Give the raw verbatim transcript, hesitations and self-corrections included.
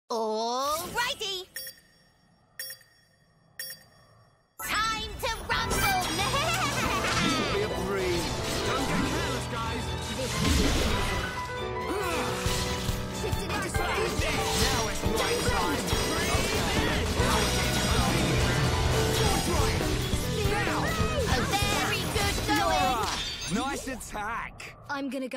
Alrighty! Time to rumble! Be a breeze. Don't get careless, guys. Shifting into speed. Now it's right time. Okay. Now it's A very good going! Nice attack. I'm gonna go.